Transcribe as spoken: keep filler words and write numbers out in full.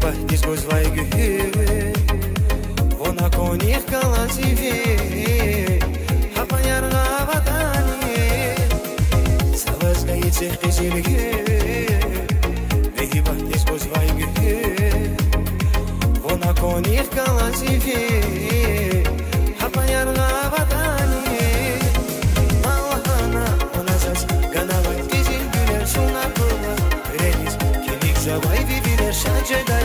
Bahtis goz vai gühe Ona konih kalazive Hapanyar gavadani Savaz gayitse qizilge Nehi bahtis goz vai gühe Ona konih kalazive Hapanyar gavadani Malahana ona zaz ganava qizil güler suna kola Renis kenik zavay viviler şaceda